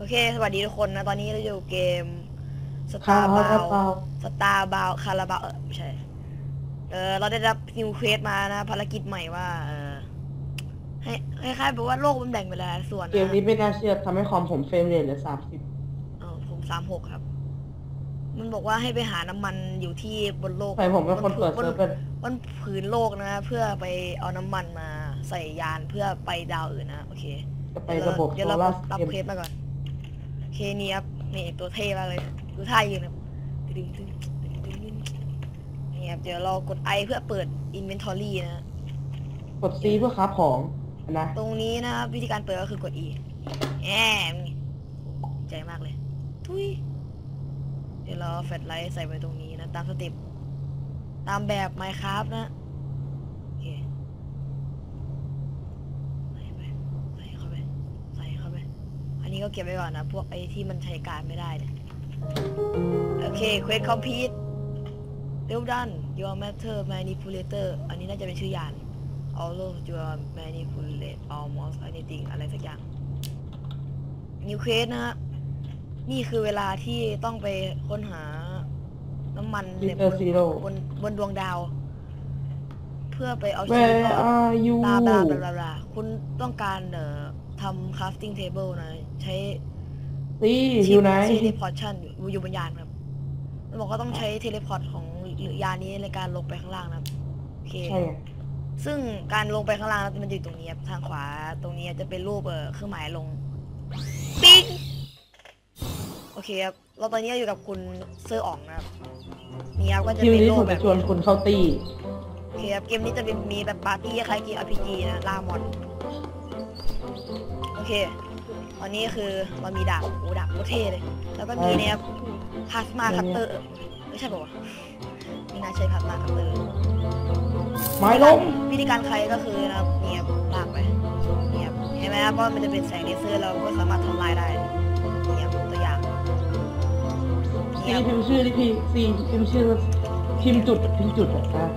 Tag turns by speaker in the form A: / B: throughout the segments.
A: เคสวัสดีทุกคนนะตอนนี้เราอยู่เกมสตาร์บาวคาราบาวไม่ใช่เราได้รับนิวเควสมานะภารกิจใหม่ว่าให้คล้ายๆแบบว่าโลกมันแบ่งเป็นหลายส่วนนะ
B: เกมนี้ไม่น่าเชื่อทำให้คอมผมเฟรมเรทเหลือ30
A: ผม36ครับมันบอกว่าให้ไปหาน้ำมันอยู่ที่บนโลก
B: ใช่ผมเป็นคนเปิดเซิร์ฟเป็น
A: บนผืนโลกนะเพื่อไปเอาน้ำมันมาใส่ยานเพื่อไปดาวอื่นนะโอเค
B: จะไประบบ
A: เดี๋ยว
B: โซ
A: เรา
B: ลาร์
A: รับ
B: เซลล์
A: เควสมาก่อนโอเคนี่ครับนี่ตัวเท่มากเลยดูท่ายืนครับนี่ครับเดี๋ยวเรากด I เพื่อเปิด Inventory นะ
B: กด C เพื่อค้าของนะ
A: ตรงนี้นะครับวิธีการเปิดก็คือกด E แอมใจมากเลยทุยเดี๋ยวเราแฟลชไลท์ใส่ไว้ตรงนี้นะตามสเต็ปตามแบบ Minecraft นะโอเคใส่เข้าไปอันนี้ก็เก็บไว้ก่อนนะพวกไอ้ที่มันใช้การไม่ได้เนี่ยโอเค Quest Complete Well done Your Matter Manipulator อันนี้น่าจะเป็นชื่อยาน Although your manipulate almost anything อะไรสักอย่าง New Quest นะฮะนี่คือเวลาที่ต้องไปค้นหาน้ำมันเนี่ยบนดวงดาวเพื่อไปเอาชีวิตรอดบลาคุณต้องการทำ crafting table นะใช้
B: อยู่ไหน
A: teleportation อยู่บนยานครับมันบอกว่าต้องใช้ teleport ของหรือยานนี้ในการลงไปข้างล่างนะครับโอเคซึ่งการลงไปข้างล่างมันอยู่ตรงนี้ครับทางขวาตรงนี้จะเป็นรูปเครื่องหมายลงปิ๊งโอเคครับเราตอนนี้อยู่กับคุณเซอร์อ๋องนะครับนี่ครับก็จะเป็นโลกแบบ
B: ชวนคุณเข้าตี
A: โอเคครับเกมนี้จะเป็นมีแบบปาร์ตี้คล้ายเกม RPG นะล่ามอนโอเคตอนนี้คือเรามีดาบดาบโคตรเท่เลยแล้วก็มีเนี่ยครับพลาสมาคัตเตอร์ไม่ใช่ป่าวะมีน่าใช้พลาสมาคัตเตอร์
B: ไม้ล้ม
A: วิธีการใช้ก็คือนะครับเนี่ยลากไปเนี่ยเห็นไหมครับว่ามันจะเป็นแสงเลเซอร์เราก็สามารถทำลายได้เนี่ยตัวอย่าง
B: ซีพิมพ์ชื่อที่ซีพิมพ์ชื่อพิมพ์จุดนะ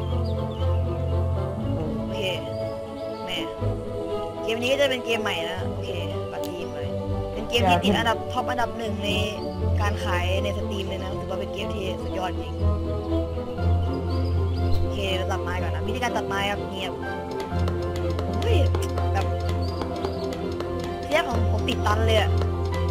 A: โอเคแม่เกมนี้ก็จะเป็นเกมใหม่นะโอเคปฏิทินเลยเป็นเกมที่ติดอันดับท็อปอันดับ1ในการขายในสตรีมเลยนะถือว่าเป็นเกมที่สุดยอดจริงโอเคเราตัดไม้ก่อนนะวิธีการตัดไม้ครับเงียบเฮ้ยแบบเทียบของผมติดตันเลยอะ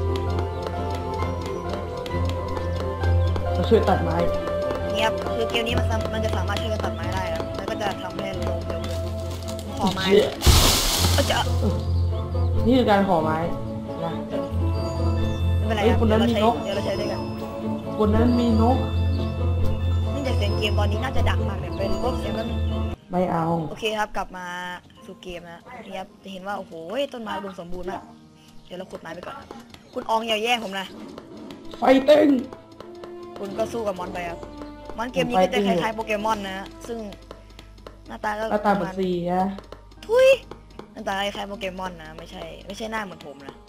B: ช่วยตัดไม้
A: เงียบคือเกมนี้มันจะสามารถช่วยกันตัดไม้ได้ครับแล้วก็จะทำให้ลงเร็วขึ้นขอไม้
B: นี่คือการขอไม้นะ
A: ไม่เป็นไรครับเดี๋ยวเราใช้ด้วยกัน
B: คนนั้นมีนก
A: เนื่องจากเสียงเกมตอนนี้น่าจะดังมากเลยเป็นพวกเสียงมัน
B: ไม่เอา
A: โอเคครับกลับมาสู่เกมนะนี่ครับจะเห็นว่าโอ้โหต้นไม้อุดมสมบูรณ์มากเดี๋ยวเราขุดไม้ไปก่อนคุณอองอย่าแย่งผมนะ
B: ไฟเต้น
A: คุณก็สู้กับมอนไปครับมอนเกมนี้ก็จะคล้ายๆโปเกมอนนะซึ่งหน้าตาก็
B: เหมือนซีฮะ
A: ทุยหน้าตาคล้ายๆโปเกมอนนะไม่ใช่หน้าเหมือนผมนะ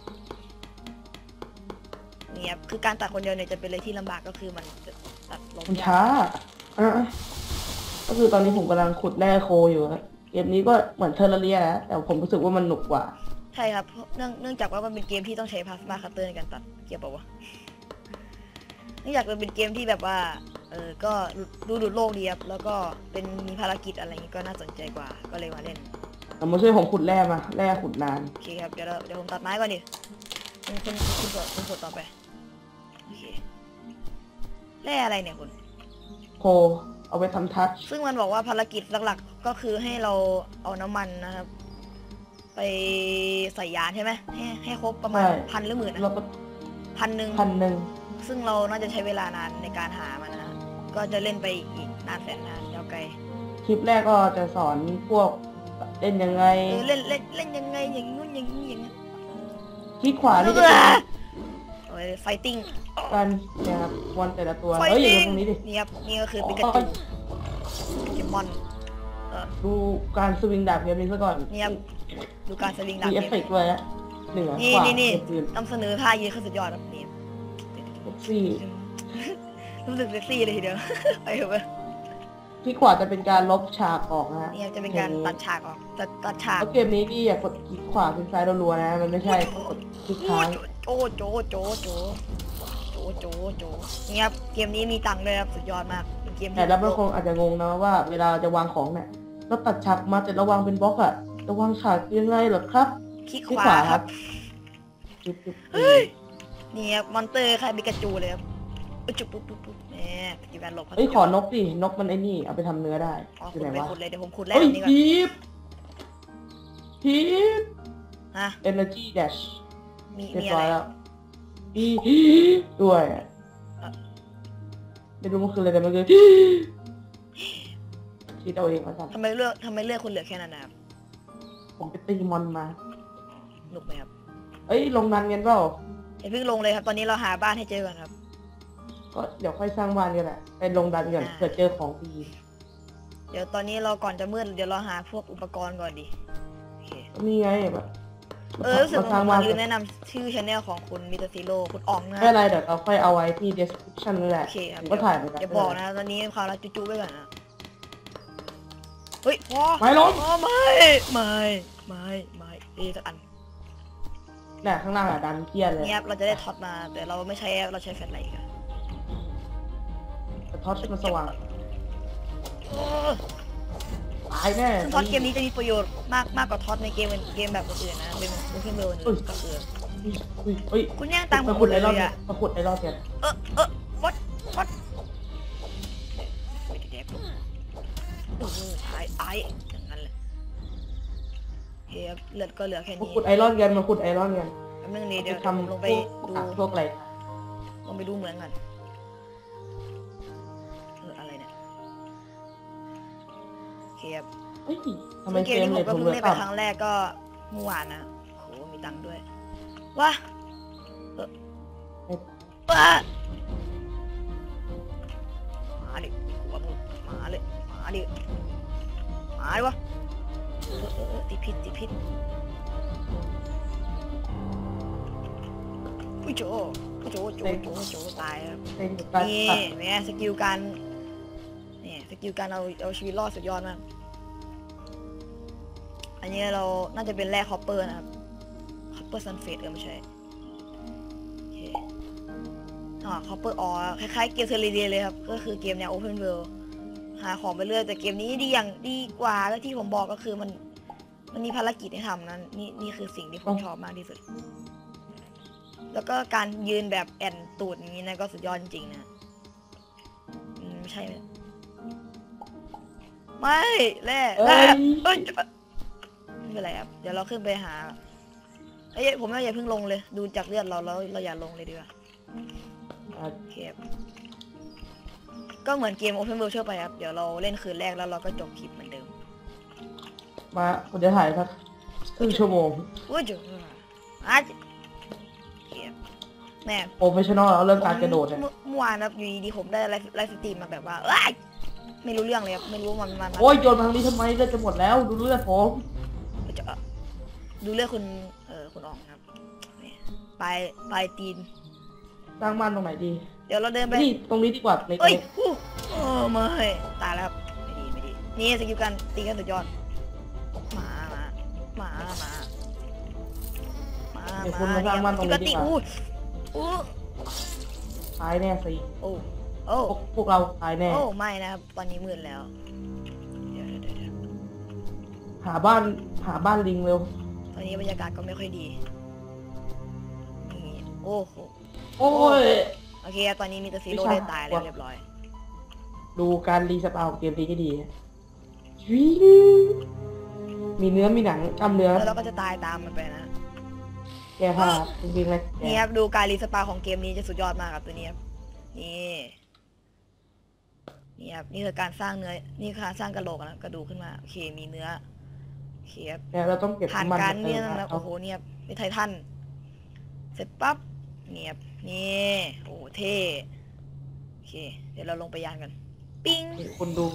A: เนี่ยคือการตัดคนเดียวเนี่ยจะเป็นอะไรที่ลำบากก็คือมันจะตัดลง
B: ช้าก็คือตอนนี้ผมกำลังขุดแร่โคอยู่ฮะเกมนี้ก็เหมือนเทอร์เรียนะแต่ผมรู้สึกว่ามันหนุกกว่า
A: ใช่ครับเนื่องจากว่ามันเป็นเกมที่ต้องใช้พลาสมาคัตเตอร์ในการตัดเกี่ยวกับว่าเนื่องจากมันเป็นเกมที่แบบว่าก็ดูโลกดีครับแล้วก็เป็นมีภารกิจอะไรอย่างนี้ก็น่าสนใจกว่าก็เลยมาเล่น
B: มาช่วยผมขุดแร่มาแร่ขุดนาน
A: โอเคครับเดี๋ยวผมตัดไม้ก่อนดิคุณกดต่อไปโอเคแร่อะไรเนี่ยคุณ
B: โคเอาไปทำทัช
A: ซึ่งมันบอกว่าภารกิจหลักๆก็คือให้เราเอาน้ำมันนะครับไปใส่ยานใช่ไหมให้ครบประมาณ1,000 หรือ 10,000นะ1,000ซึ่งเราน่าจะใช้เวลานานในการหามันนะก็จะเล่นไปอีกนานแสนนานยาวไกล
B: คลิปแรกก็จะสอนพวกเล่นยังไง
A: เล่นยังไงอย่างนู้นอย่างนี้อย่างนี้
B: คลิกขวานี่
A: ไฟติ้ง
B: กันเนี่ยครับวันแต่ละตัวอยู่ตรงนี้ดิ
A: นี่ครับนี่ก็คือปิกาจูโปเกมอน
B: ดูการสวิงดาบเกมนี้ซะก่อน
A: นี่ครับดูการสวิงดาบ
B: มีเอฟเฟกต์ด้วยนะเหนือ
A: นี่นำเสนอท่ายืนขึ้นสุดยอดแบบนี้รู้สึกเซ็กซี่เลยทีเดียวไปเถอะ
B: ที่ขวาจะเป็นการลบฉากออกนะ
A: นี่จะเป็นการตัดฉากออกตัดฉาก
B: เกมนี้นี่อย่ากดคลิกขวาคลิกซ้ายรัวๆนะมันไม่ใช่ต้องกดคลิกค้าง
A: โจโจโจโจโจโจนี่ครับเกมนี้มีตังค์ด้วยครับสุดยอดมากเป็นเกม
B: แต่
A: ที่
B: แล้วบางคนอาจจะงงนะว่าเวลาจะวางของเนี่ยเราตัดฉากมาแต่เราวางเป็นบล็อกอะจะวางฉากยังไงเหรอครับ
A: คลิก
B: คลิก
A: ข
B: ข
A: วาว
B: า
A: ค
B: ครั
A: รับบ
B: จุ๊บ
A: เฮ้ยนี่ครับมอนเตอร์ใครปิกาจูเลยครับจุ๊บปุ๊บปุ๊บปุ๊บแหมปัจจุบันหลบ
B: เฮ้ยขอนกดินกมันไอ้นี่เอาไปทำเนื้อได้
A: อ๋อ
B: อ
A: คุ
B: ยู่
A: ณ
B: ไหน
A: ไป
B: วะ
A: ขุดเลยเดี๋ยวผมขุดแรก
B: เฮ้ย
A: อันนี้ก่อน
B: ทีบ
A: ฮะ
B: energy dash
A: มี
B: เรียบ
A: อะ
B: ร้
A: ไร
B: อยแล้วอีด้วย
A: อ่ะ
B: ไม่รู้มันคืออะไรแต่มันคือคิดเอาเองแล้วกัน
A: ทำไมเลือกคุณเหลือแค่นั้นนะครับ
B: ผมไปตีมอนมา
A: หนุกไหมครับ
B: เอ้ยลงนันกันเปล่า
A: อย่าเพิ่งลงเลยครับตอนนี้เราหาบ้านให้เจอก่อนครับ
B: ก็เดี๋ยวค่อยสร้างบ้านกันแหละไปลงดันกันเผื่อเจอของดี
A: เดี๋ยวตอนนี้เราก่อนจะมืดเดี๋ยวเราหาพวกอุปกรณ์ก่อนดิโอเค
B: นี่ไงแบบ
A: รู้สึก
B: มา
A: ว่า
B: สร้าง
A: ผม
B: บ้าน
A: ลืมแนะนำชื่อช anel ของคุณมิสเตอร์ซีโร่คุณอ๋องนะ
B: ไม่เป็นไรเดี๋ยวเราค่อยเอาไว้ที่ description นี่แหละ
A: โอเคครับ
B: ผมก็ถ่ายไปกัน
A: อย่าบอกนะตอนนี้ความรักจุ๊ๆไว้ก่อนนะเฮ้ยพอ
B: ไม่ลง
A: อ๋อไม่สักอัน
B: น่ะข้างล่างอะดันเกียร์เลย
A: เนี่ยเราจะได้ท็อตมาแต่เราไม่ใช้เราใช้แฟลชไลท์กัน
B: แต่ท็อตมันสว่าง
A: โอ้
B: ตายแน่
A: ซึ่งท็อตเกมนี้จะมีประโยชน์มากกว่าท็อตในเกมแบบอื่นๆนะเป็นเพื่อนเบอร์อื่นก็คือ
B: เฮ้ย
A: คุณแย่งตังค์ผม
B: มา
A: หม
B: ขุ
A: ด
B: ด
A: เล
B: ไอย รอน
A: อะ
B: มาขุดไอรอนกัน
A: วัดไม่ได้แดกหรอกโอ้โหไอ้อย่างนั้นเลยเฮ้ยเลือดก็เหลือแค่
B: มา
A: นี้
B: ขุดไอรอนกันมาขุดไอรอนกัน
A: แป๊บนึงเดี๋ยว
B: ทำ
A: ผมลงไปดู
B: พวกอะไร
A: ลงไปดูเหมืองกันอะไรเนี่ยโอเคครับ
B: เฮ้ยทำไม
A: ซึ่ง
B: เก
A: เกม
B: ม
A: ที่ผ
B: เล
A: ม
B: ย
A: ก็
B: ผม
A: เพิ่
B: เล
A: ง
B: ย
A: เล่นไป
B: ต่ำ
A: ครั้งแรกก็เมื่อวานนะโหมีตังค์ด้วยว้าว้ามาดิหัวมึงมาเลยวะติดพิษอุ้ยโจตายครับ
B: เซ็งกับการ
A: นี่
B: ตัด
A: แม่สกิลการเนี่ยสกิลการเอาชีวิตรอดสุดยอดมากอันนี้เราน่าจะเป็นแร่คอปเปอร์นะครับคอปเปอร์ซันเฟตไม่ใช่โอเคคอปเปอร์คล้ายๆเกมเทเลเดียเลยครับก็คือเกมแนวโอเพนเวิลด์หาของไปเรื่อยแต่เกมนี้ดีกว่าก็ที่ผมบอกก็คือมันมีภารกิจให้ทำนั้นนี่คือสิ่งที่ผมชอบมากที่สุดแล้วก็การยืนแบบแอนตูดอย่างนี้นะก็สุดยอดจริงๆนะไม่ใช่ไหมไม่แร่ไม่เป็นไรครับเดี๋ยวเราขึ้นไปหาผมว่าอย่าเพิ่งลงเลยดูจากเลือดเราแล้วเราอย่าลงเลยดีกว่าโอเคก็เหมือนเกม Open World ทั่วไปครับเดี๋ยวเราเล่นคืนแรกแล้วเราก็จบคลิปเหมือนเดิม
B: มาผมจะถ่ายสักครึ่งชั่วโมง
A: อุ้ยจุ๊บแม่
B: โปรเฟชชั่นอลแล้วเรื่องการกระโดดเนี่ย
A: เมื่อวานครับอยู่ดีๆผมได้ไลฟ์สตรีมมาแบบว่าไม่รู้เรื่องเลยครับไม่รู้มัน
B: โอ้ยโยนมาทางนี้ทำไมเลือดจะหมดแล้วดูเลือดผม
A: จะดูเรื่องคุณคุณออกครับปลายตีน
B: สร้างบ้านตรงไหนดี
A: เดี๋ยวเราเดินไป
B: นี่ตรงนี้ดีกว่าใน
A: เอ้ยไม่ตายแล้วครับไม่ดีนี่สกิลการตีกันสุดยอดมา
B: เดี๋ยวคุณมาสร้างบ้านตรงนี้ดีกว่า
A: อู้
B: ตายแน่สิ
A: โอ้
B: พวกเราตายแน่
A: โอ้ไม่นะครับตอนนี้มืดแล้วเดี๋ยว
B: หาบ้านลิงเร็ว
A: ตอนนี้บรรยากาศก็ไม่ค่อยดีนี่โอ้โห
B: โอ้ย
A: โอเคตอนนี้มีแต่ซีโร่ได้ตายแล้วเรียบร้อย
B: ดูการรีสปาของเกมนี้ให้ดีมีเนื้อมีหนังกล้ามเนื้อ
A: แล้วเราก็จะตายตามมันไปนะ
B: แกผ้าจริงๆเลย
A: นี่ครับดูการรีสปาของเกมนี้จะสุดยอดมากครับตัวนี้ครับนี่ครับนี่คือการสร้างเนื้อนี่คือการสร้างกระโหลกนะกระดูกขึ้นมาโอเคมีเนื้อโอเคครับ
B: เนี่ยเราต้องเก็บ
A: ผ่าน
B: มัน
A: การเนี่ย
B: นะ
A: นะโอ้โหเนี่ยเป็นไททันเสร็จปั๊บเนี่ยนี่โอ้เท่โอเคเดี๋ยวเราลงไปยานกันปิ้ง
B: คุณดู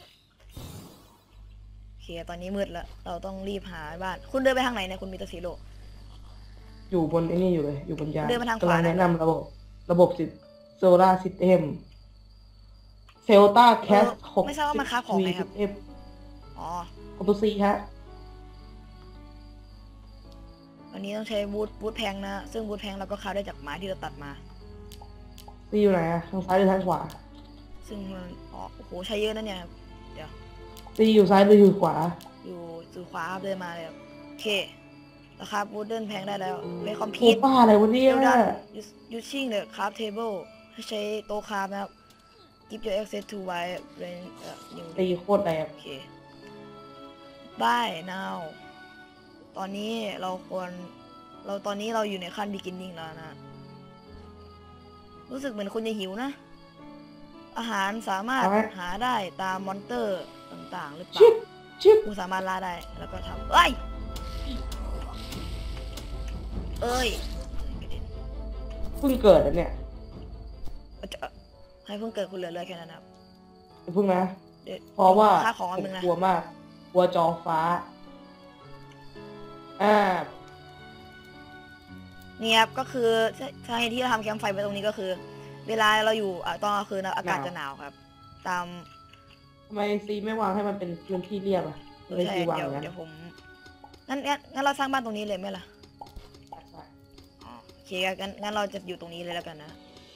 A: โอเคตอนนี้มืดแล้วเราต้องรีบหาบ้านคุณเดินไปทางไหนเนี่ยคุณมิสเตอร์ซีโร่
B: อยู่บนไอ้นี่อยู่เลยอยู่บนยาน
A: เดินมาทางข
B: กำ
A: วา
B: ลัง
A: นะ
B: แนะนำระบบโซลาร์ซิสเต็มเซลตาแคส6
A: ไม่ทราบว่ามันค้าของไหมครับอ๋อ
B: คอมตูซีฮะ
A: วันนี้ต้องใช้วูดแพงนะซึ่งวูดแพงเราก็คราฟได้จากไม้ที่เราตัดมา
B: ซีอยู่ไหนอะทางซ้ายหรือทางขวา
A: ซึ่งมันอ๋อโอ้โหใช้เยอะนะเนี่ยเดี๋ยว
B: ซีอยู่ซ้ายหรืออยู่ขวา
A: อยู่สู่ขวาครับเดินมาเลยครับโอเคราคาวูดเดิลแพงได้แล้วไปคอม
B: โอ้
A: พิวต์
B: ป้าอะไรวะเนี่ย
A: เดียวดันยูชิ่งเดอะคราฟเทเบิลให้ใช้โต๊ะคราฟนะครับ give your access to wide range new
B: ตีโคตรแรง
A: โอเค bye now ตอนนี้เราตอนนี้เราอยู่ในขั้น beginning แล้วนะ รู้สึกเหมือนคุณจะหิวนะ อาหารสามารถหาได้ตามมอนเตอร์ต่างๆหรือเปล่า
B: ชิบ
A: คุณสามารถล่าได้แล้วก็ทำเอ้ย
B: เพิ่งเกิดอันเนี่ย
A: ให้เพิ่งเกิดคุณเหลือเลยแค่นั้นครับ
B: เพิ่งนะ
A: เดี๋ยว
B: เพราะว่า
A: ค่าของอัน
B: ผม
A: นึงนะ
B: กลัวมากกลัวจอฟ้าอ่า
A: เนี่ยครับก็คือสาเหตุที่เราทำแคมป์ไฟไว้ตรงนี้ก็คือ เวลาเราอยู่ตอนกลางคืนอากาศจะหนาวครับ ตาม
B: ทำไมซีไม่วางให้มันเป็นพื้นที่เรียบอ่ะเลย
A: ใช่
B: ซีวาง
A: เดี๋ยว
B: อย่างนั้น
A: เดี๋ยวผมงั้นเราสร้างบ้านตรงนี้เลยไหมล่ะอ๋อโอเคงั้นเราจะอยู่ตรงนี้เลยแล้วกันนะ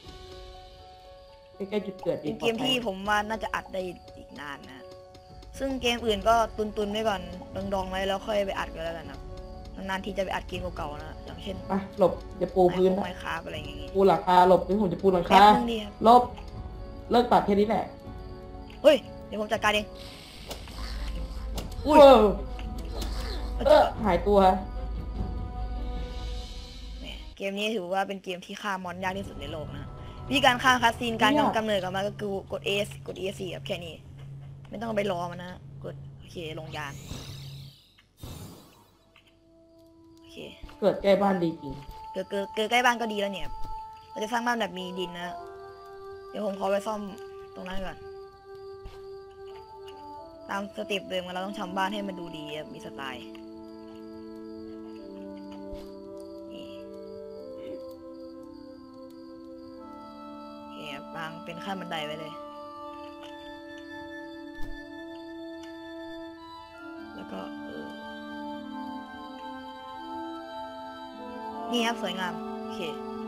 B: ใกล้ๆจุดเกิด
A: เป็นเกมที่ผมว่าน่าจะอัดได้อีกนานนะ ซึ่งเกมอื่นก็ตุนไว้ก่อนดองๆไว้แล้วค่อยไปอัดกันแล้วกันนะนานๆที่จะไปอัดเกมเก่าๆนะอย่างเช่น
B: อ่ะหลบจะปูพื้น
A: ไมค์คราฟอะไรอย่างงี้
B: ปูหลังคาหลบนี่ผมจะปูหลัง
A: แป๊
B: คา
A: บนึงดีครับ
B: ลบเลิกตัดแค่นี้แหละ
A: เฮ้ยเดี๋ยวผมจัดการเอง อุ้ย
B: หายตัว
A: เนี่ยเกมนี้ถือว่าเป็นเกมที่ฆ่ามอนยากที่สุดในโลกนะวิธีการฆ่าคัสซีนการกำเนิดกับมันก็คือกด S กด ESC ครับแค่นี้ ไม่ต้องไปรอมันนะกดโอเคลงยานโอเค
B: เกิดใกล้บ้านดีจริง
A: เกิดใกล้บ้านก็ดีแล้วเนี่ยเราจะสร้างบ้านแบบมีดินนะ เดี๋ยวผมขอไปซ่อมตรงนั้นก่อนตามสเต็ปเดิมเราต้องทำบ้านให้มันดูดีมีสไตล์บางเป็นขั้นบันไดไว้เลย แล้วก็นี่ครับสวยงามโอเค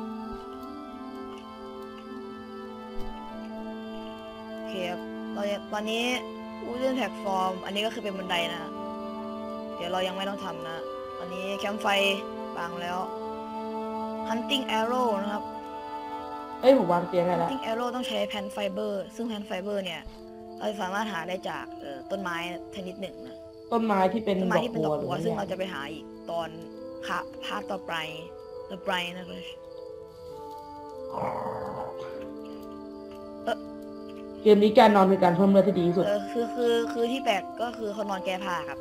A: ครับตอนนี้วูดเดนแพลตฟอร์มอันนี้ก็คือเป็นบันไดนะ เดี๋ยวเรายังไม่ต้องทำนะ ตอนนี้แคมป์ไฟบางแล้ว Hunting Arrow นะครับ
B: เอ้ยผมวางเตียงได้แล้ว
A: Hunting Arrow ต้องใช้แผ่นไฟเบอร์ซึ่งแผ่นไฟเบอร์เนี่ยเราสามารถหาได้จากต้นไม้ชนิดหนึ่งนะ
B: ต้นไม้ที่เป็น
A: ต้น
B: ด
A: ไม้
B: อก
A: ที่เป็นด
B: บั
A: อ
B: ว
A: ก
B: หรือ
A: บัว
B: ว่า
A: ซึ่งเราจะไปหาอีกตอนพาร์ทต่อไปนะครับ
B: เกมนี้การนอนเป็นการเพิ่มเลือดที่ดีที่สุด
A: คือที่แปลกก็คือเขานอนแก้ผ้าครับ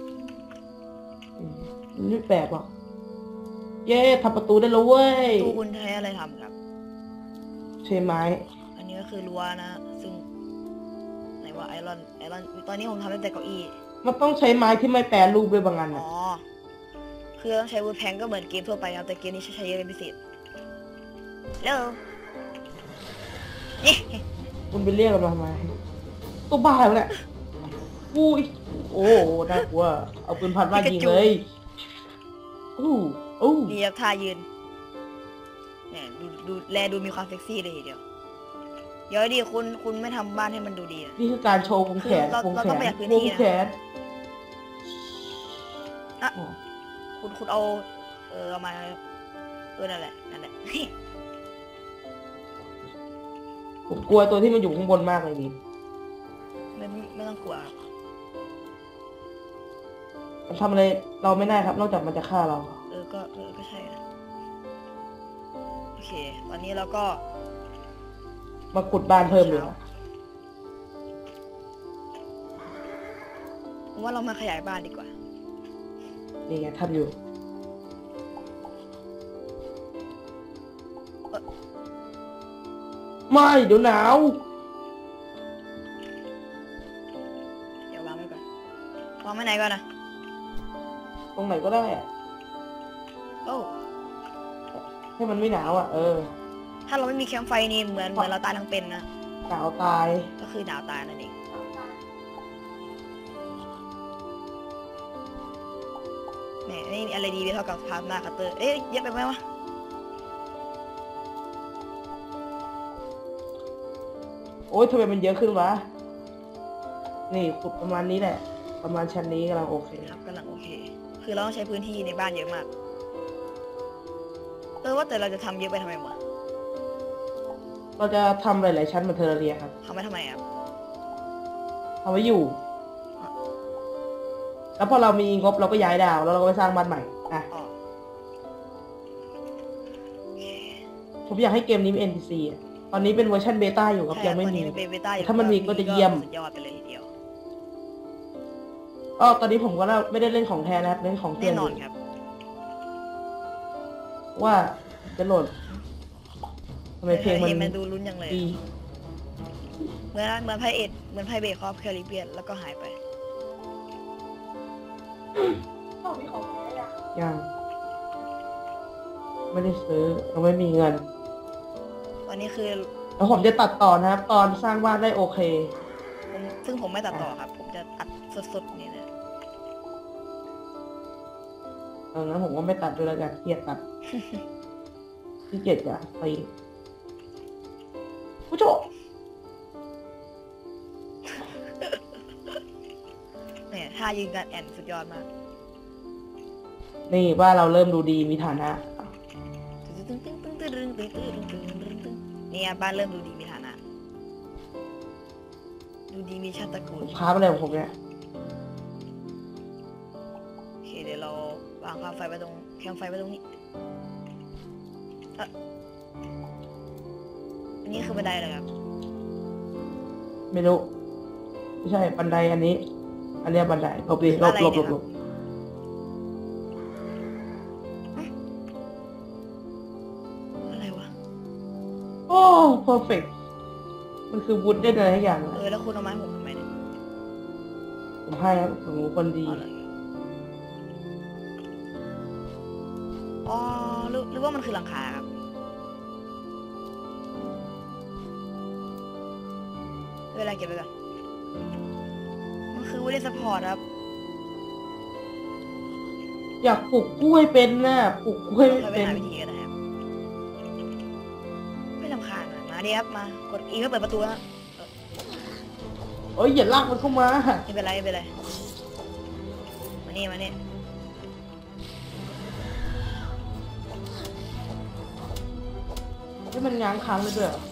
B: ไม่แปลกหรอกเย้ทำประตูได้แล้วเว้ย
A: ตู้คุณใช้อะไรทำครับ
B: ใช้ไม้
A: อันนี้ก็คือรั้วนะ ซึ่งไหนว่าไอรอนตอนนี้ผมทำได้แต่เก้าอี้
B: มันต้องใช้ไม้ที่ไม่แปรรูปด้วยบางอัน
A: อ๋
B: นะ
A: อคือต้องใช้วูดแพงก็เหมือนเกมทั่วไปครับแต่เกมนี้ใช้เยอะเป็นพิเศษแล้วนี่
B: คุณไปเรียกมันมาทำไมตัวบ้าแล้วเนี่ยอุ้ยโอ้น่ากลัวเอาปืนพันมายิงเลยอู้
A: นี่ครับท่ายืนเนี่ยดูมีความเซ็กซี่เลยทีเดียวเดี๋ยวดิคุณไม่ทำบ้านให้มันดูดีนะ
B: นี่คือการโชว์วงแขน
A: เรา
B: วง
A: เรา
B: แข
A: ต้อง
B: น
A: ประหยัดพื้น
B: ว
A: ที่
B: ง
A: นะ
B: แขน
A: อ่ะ คุณเอาเอามานั่นแหละ
B: ผมกลัวตัวที่มันอยู่ข้างบนมากเลยดิ
A: ไม่ต้องกลัวครับ
B: มันทำอะไรเราไม่ได้ครับ นอกจากมันจะฆ่าเรา
A: ก็ใช่นะโอเค ตอนนี้เราก็
B: มาขุดบ้านเพิ่มเลยนะ
A: ผมว่าเรามาขยายบ้านดีกว่า
B: นี่ไงทำอยู่ไม่เดี๋ยวหนาว
A: เดี๋ยววางไว้ก่อนวางไว้ไหนก่อนนะ
B: ตรงไหนก็ได้อะ
A: โอ้
B: ให้มันไม่หนาวอ่ะ
A: ถ้าเราไม่มีแคมป์ไฟนี่เหมือนเราตายทั้งเป็นนะ
B: หนาวตาย
A: ก็คือหนาวตายนั่นเองแหมนี่อะไรดีเท่ากับพาสมาคัตเตอร์เอ๊ะเยอะไปไหมวะ
B: โอ้ยทำไมมันเยอะขึ้นวะนี่ขุดประมาณนี้แหละ ประมาณชั้นนี้กำลังโอเค
A: ครับกำลังโอเค คือเราต้องใช้พื้นที่ในบ้านเยอะมากว่าแต่เราจะทำเยอะไปทำไมวะ
B: เราจะทำหลายๆชั้นเหมือนเทอร์เรียครับ
A: ทำไมอ่ะ
B: เอาไว้อยู่ แล้วพอเรามีงบเราก็ย้ายดาวแล้วเราก็ไปสร้างบ้านใหม่อ่ะ
A: อ๋อโอเค
B: ผมอยากให้เกมนี้มี NPC อ่ะตอนนี้เป็นเวอร์ชันเบต้าอยู่ครับยังไม่มี
A: ตอนนี้เป็นเบต้าอยู่
B: ถ้ามันมีก็จะเยี่ยม
A: สุดยอดไปเลยทีเดียว
B: ตอนนี้ผมก็ไม่ได้เล่นของแท้นะครับเล่นของเพื่
A: แน่
B: อน
A: น
B: อ
A: อน
B: ยู่
A: ครับ
B: ว่าจะโหลดทำไมเพลงมัน
A: ดูลุ้นยังเลย
B: ดี
A: เหมือนไพ่เอ็ดเหมือนไพ่เบคอฟแคริเบียนแล้วก็หายไป
B: ยังไม่ได้ซื้อเราไม่มีเงิน
A: ตอนนี้คือ
B: แล้วผมจะตัดต่อนะครับ ตอนสร้างบ้านได้โอเค
A: ซึ่งผมไม่ตัดต่อครับ ผมจะตัดสดๆนี่เลย
B: งั้นผมก็ไม่ตัดด้วยแล้วกันเกลียดตัด ที่เกลียดจะไปผู้ชม
A: เนี่ยท่ายืนการแอนสุดยอดมาก
B: นี่ว่าเราเริ่มดูดีมีฐานะ
A: เนี่ยบ้านเริ่มดูดีมีฐานะ ดูดีมีชาติตระกูล
B: ค้าอะไรของผมเนี่ย
A: โอเคเดี๋ยวเราวางความไฟไว้ตรงแคมไฟไว้ตรงนี้อันนี้คือบันไดเลยครับ
B: ไม่รู้ไม่ใช่บันไดอันนี้ อันเนี้ยบันไดหลบดิหลบหลบหลบหลบ
A: อะไรวะ
B: โอ้เพอร์เฟกมันคือวุฒิได้เลยทุกอย่างเลย
A: แล้วคุณเอาไม้ผมทำไมเนี่ย
B: ผมให้ครับผมคนดี
A: อ๋อหรือว่ามันคือหลังคาครับเวลาเก็บไปก่อนมันคือวิดีซัพพอร์ตครับ
B: อยากปลูกกล้วยเป็นน่ะปลูกกล้วย
A: เราไป
B: เป็น
A: หาวิธีกันนะครับไม่ลำคาญอะมาดิครับมากดอีเพื่อเปิดประตูนะ
B: เอ้ยอย่าลากมันเข้ามา
A: ไม่เป็นไรไม่เป็นไรมานี่มานี่
B: ให้มันง้างค้างเลยด้วยเหรอ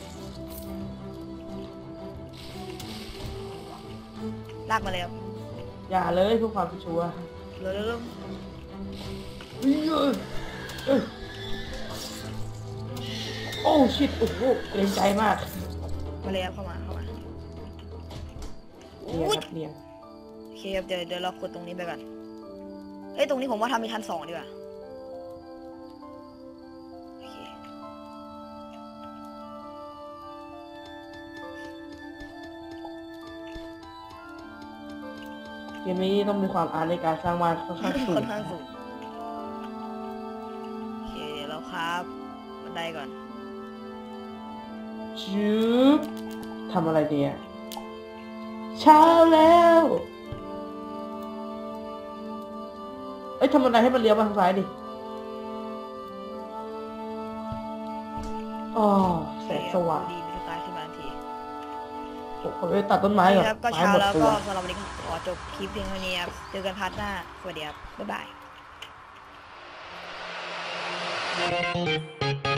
A: ลากมาเลยครับ
B: อย่าเลยเพื่อความชัวร์
A: เร็ว
B: โอ้ชิตโอ้โหเกรงใจมาก
A: ๆมาเลยครับเข้ามา
B: เนี่ยครับเนี่ย
A: โอเคครับเดี๋ยวเราขุดตรงนี้ไปก่อนเอ้ยตรงนี้ผมว่าทำเป็นชั้น2ดีกว่าโอเค
B: เกมนี้ต้องมีความอาร์ตในการสร้างบ้านค่อนข้างสู
A: ค่
B: ง
A: อนข้างสูงโอเคเดี๋ยวเราครับบันไดก่อน
B: ชืบทำอะไรดีอ่ะเช้าแล้วเอ้ยทำอะไรให้มันเลี้ยวมาทางซ้ายดิอ๋อแสงสว่าง
A: ดีมีสไตล์ขึ้นมาทันที
B: ผมไปตัดต้นไม้ก่อน
A: ครับก็
B: ไม้
A: เช้า
B: หมด
A: แล้ว
B: ตั
A: ก็
B: ว
A: สำหรับวันนี้ขอจบคลิปเพียงเท่านี้ครับเจอกันพาร์ทหน้าสวัสดีครับบ๊ายบาย